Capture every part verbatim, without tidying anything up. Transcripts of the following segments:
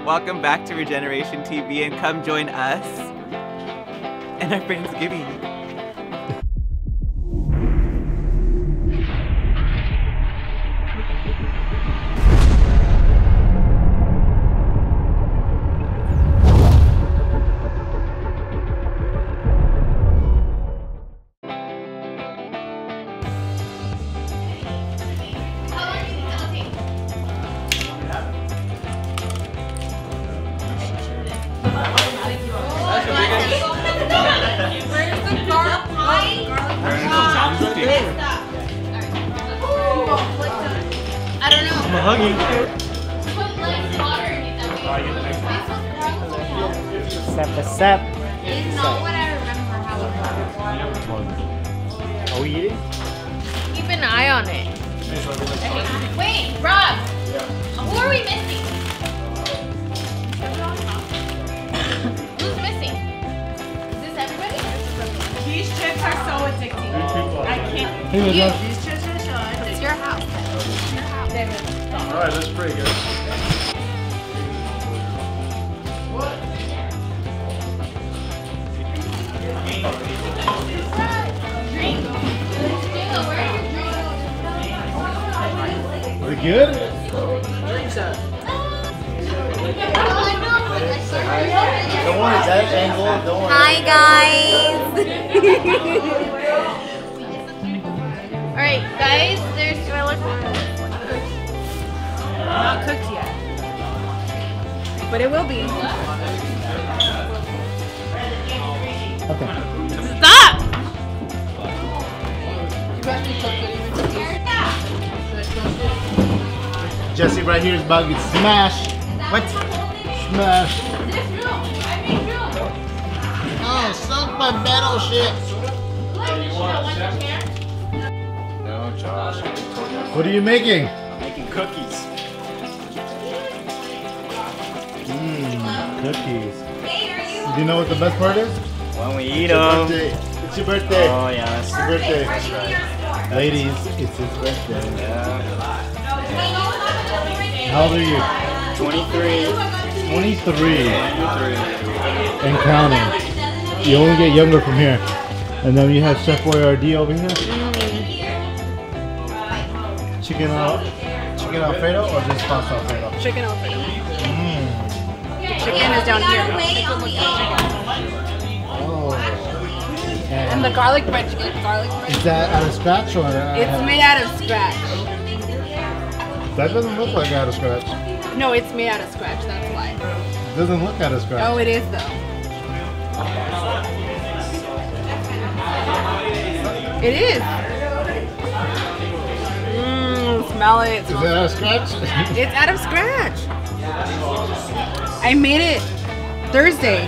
Welcome back to Regeneration T V and come join us in our Friendsgiving. I don't know. I'm hungry. Put less water in it. Sep a sep. It's not what I remember how it was. Are we eating? Keep an eye on it. Wait, Rob. Who are we missing? Who's missing? Is this everybody? These chips are so addicting. I can't. Hey, You. These chips are so addicting. It's your house. It's your house. Alright, that's pretty good. Drink. Jayla, where are your drinks? Is it good? Don't worry, that angle, don't worry. Hi guys! Alright guys, there's Not cooked yet. But it will be. Okay. Stop! Jesse right here is about to get smashed. What? Smash. Oh, suck my battleship. No, Josh. What are you making? I'm making cookies. Mmm, cookies. Do you know what the best part is? When we eat It's your them. birthday. It's your birthday. Oh, yeah. It's your birthday. That's right. Ladies, it's his birthday. Yeah. How old are you? twenty-three. twenty-three. twenty-three. And counting. You only get younger from here. And then you have Chef Boyardee over here. Chicken al chicken Alfredo or just pasta Alfredo? Chicken Alfredo. Mm. Chicken is down here. Oh. And the garlic bread, chicken garlic bread. Is that out of scratch or? Uh, It's made out of scratch. That doesn't look like out of scratch. No, it's made out of scratch, that's why. It doesn't look out of scratch. Oh, it is though. It is. Mmm, smell it. Is it out of scratch? It's out of scratch. I made it Thursday.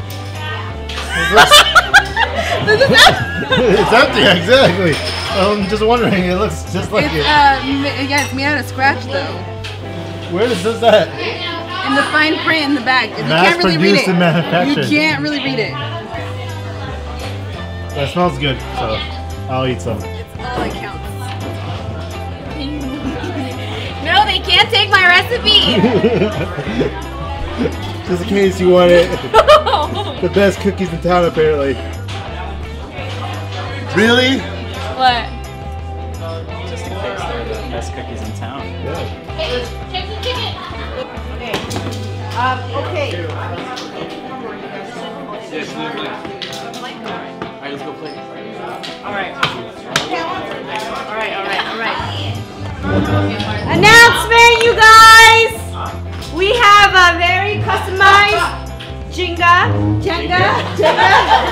It's empty, exactly. I'm just wondering, it looks just like It's, it. uh, yeah, it's made out of scratch though. Where is this at? In the fine print in the back. You Mass can't really read produced it. and manufactured. You can't really read it. That smells good, so I'll eat some. It's all that counts. No, they can't take my recipe! Just in case you want it. The best cookies in town, apparently. Really? What? Just in case they're the best cookies in town. Yeah. Hey, check the chicken! Um, okay. Alright, let's go play. Alright. Alright, alright, alright. Announcement, you guys! We have a very customized Jenga, Jenga, Jenga.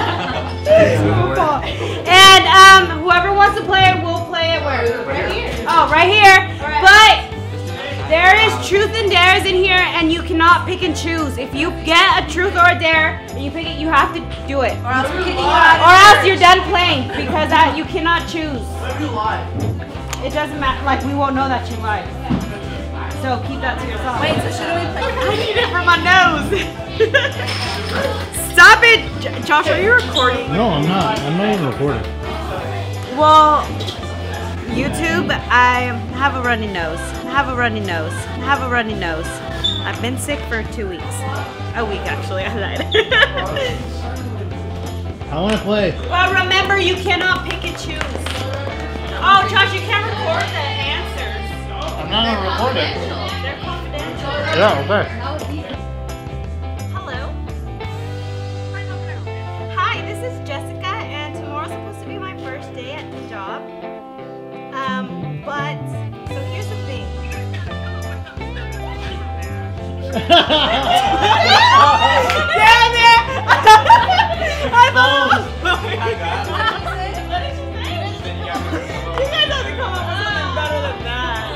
And um, whoever wants to play it will play it where? Right here. Oh, right here. But there is truth and dares in here, and you cannot pick and choose. If you get a truth or a dare, and you pick it, you have to do it. Or else, or else you're done playing because uh, you cannot choose. It doesn't matter. Like, we won't know that you lied. So keep that to yourself. Wait, so should we play? I need it for my nose. Stop it, J Josh. Are you recording? No, I'm not. I'm not even recording. Well, YouTube, I have a runny nose. I have a runny nose. I have a runny nose. I've been sick for two weeks. A week actually, I lied. I want to play. Well, remember, you cannot pick and choose. Oh, Josh, you can't record the answers. I'm not going to record it. They're confidential. Yeah, okay. Hello. Hi, this is Jessica, and tomorrow's supposed to be my first day at the job. Um, but, so here's the thing. Damn it! I thought. What did you say? You guys have to come up with something better than that.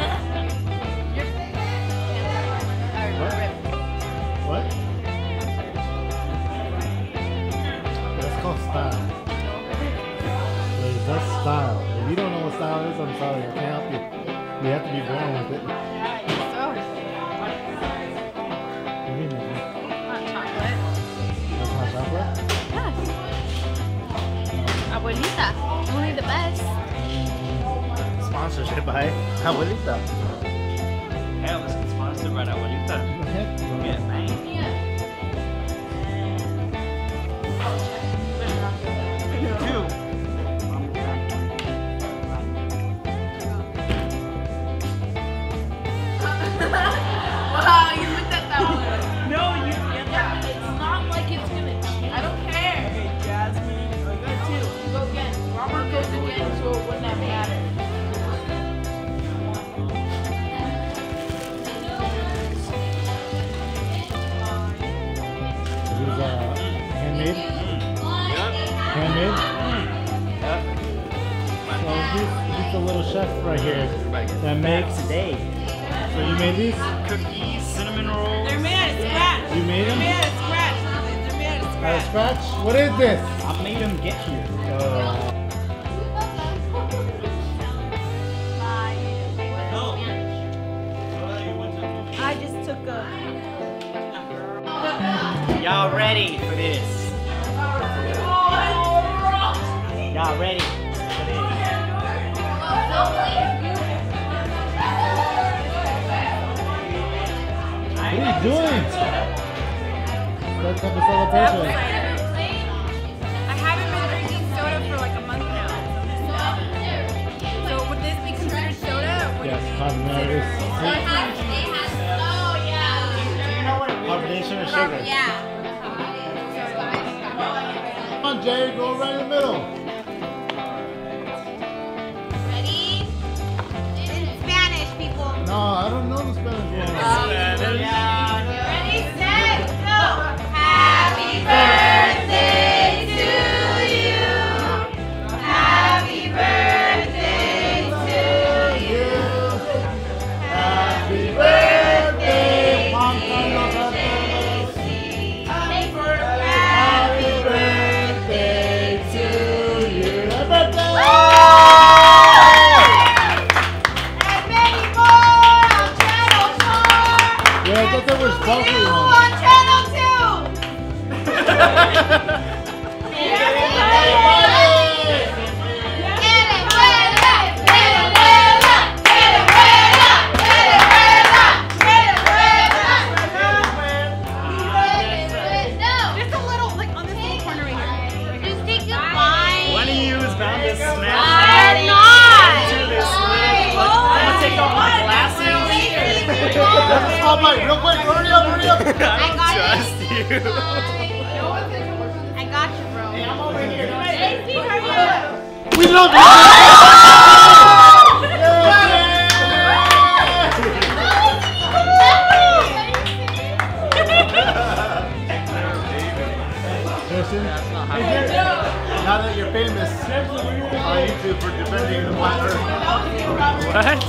What? That's called style. Wait, that's style. If you don't know what style is, I'm sorry. I can't help you. You have to be born with it. What do you mean? Hot chocolate. That's hot chocolate? Abuelita. Only the best. Sponsorship by Abuelita. Yeah, let's get sponsored by Abuelita. Yeah, man. Two. Wow, you looked at that one. No, you get that. It's not like it's gonna change. I don't care. Okay, Jasmine. I got two. Go again. Robert goes again, so it wouldn't have mattered. This is uh, handmade? Handmade? So he's, he's the little chef right here that makes. Today. So you made these? Cookies, cinnamon rolls. They're made out of scratch. You made them? They're made out of scratch. They're made out of Out of scratch. scratch? What is this? I made them get here. Uh, I just took a. Y'all ready for this? Y'all ready for this? what are you doing? That type of celebration. I haven't been drinking soda for like a month now. So would this be considered soda? Or would Yes, it be carbonated. Carbonation or sugar? Yeah. Come on, Jay, go right in the middle. Ready? In Spanish, people. No, I don't know the Spanish one. Ready, set, go. Happy birthday to you. Happy birthday to you. Happy birthday, Juan Carlos Happy birthday to you. Happy birthday! And many more on Channel four. Yeah, I thought that was sparkly You one. on Channel two. Just a little, like on this little corner right here. Just take a bite. One of you is bound to snap I'm not. into this little. I'm gonna take off my glasses. That's a small bite, real quick. Hurry up, hurry up. I don't got it. trust you. I got you, bro. I'm over here. Casey, hurry up. We love you. Listen, now that you're famous on YouTube for defending the flat earth. What?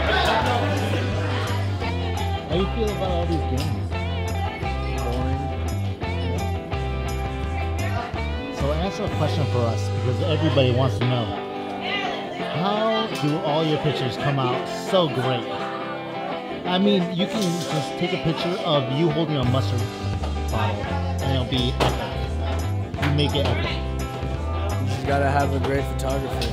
How do you feel about all these games? Boring. So answer a question for us because everybody wants to know. How do all your pictures come out so great? I mean, you can just take a picture of you holding a mustard bottle and it'll be epic. You make it epic. You just gotta have a great photographer.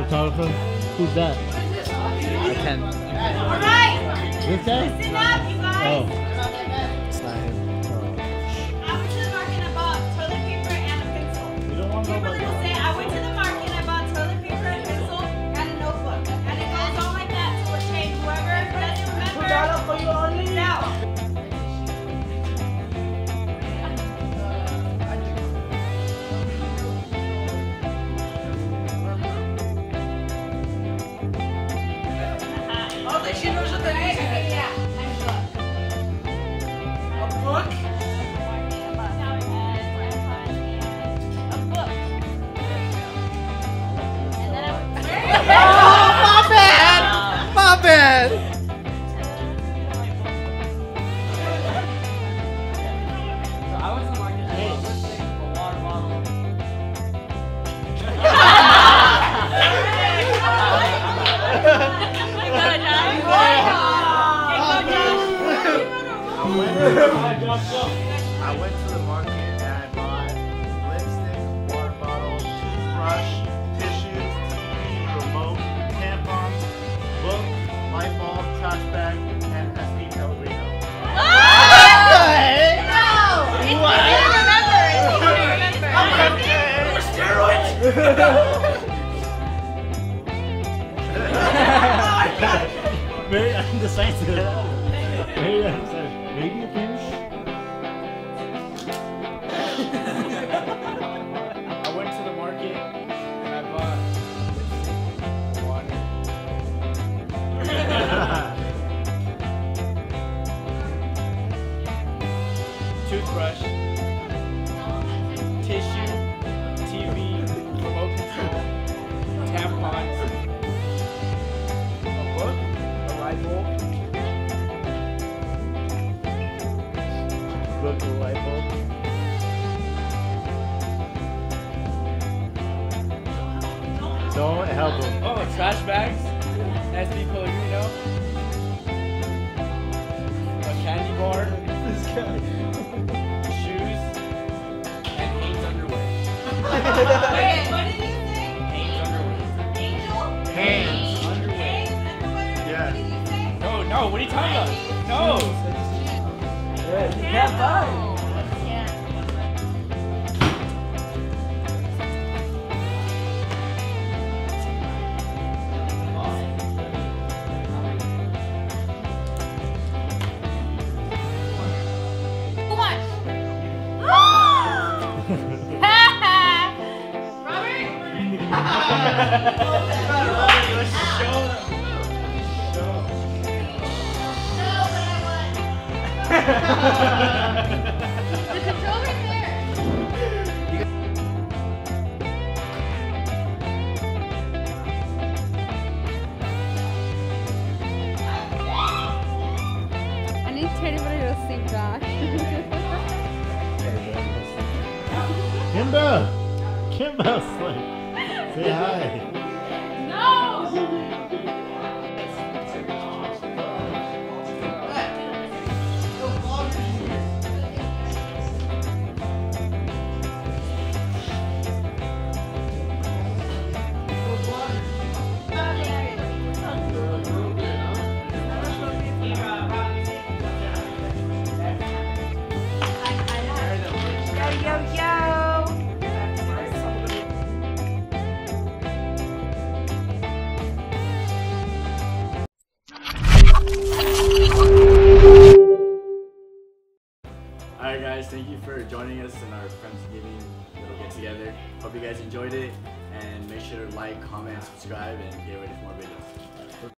Photographer? Who's that? I can. All right. This guy? Listen up, you guys. Oh. It's not him. I went to the market and I bought toilet paper and a pencil. We don't want to know Kimberly about will say, I went to the market and I bought toilet paper and pencil and a notebook. And it goes on like that till it changes. Whoever doesn't remember, it's out. I went to the market and I bought lipstick, water bottle, toothbrush, tissues, T V, remote, tampons, book, light bulb, trash bag, and S P Pellegrino. Very undecisive. Very undecisive. Maybe a pinch? I went to the market and I bought water. Toothbrush, tissue, T V, remote control, tampons, a book, a light bulb, book, a light bulb. Don't help him. Oh, trash bags, S P Pellegrino, a candy bar, shoes, and Hanes underwear. Wait, what did you say? Hanes underwear. Angel? Hands. Underwear. Yeah. What did you say? No, no, what are you talking about? No. Who won? The controller's there. I need Teddy Bear to sleep, Josh. Kimba! Kimba, like, say hi. No! Yo, yo! Alright guys, thank you for joining us in our Friendsgiving little get together. Hope you guys enjoyed it and make sure to like, comment, subscribe, and get ready for more videos.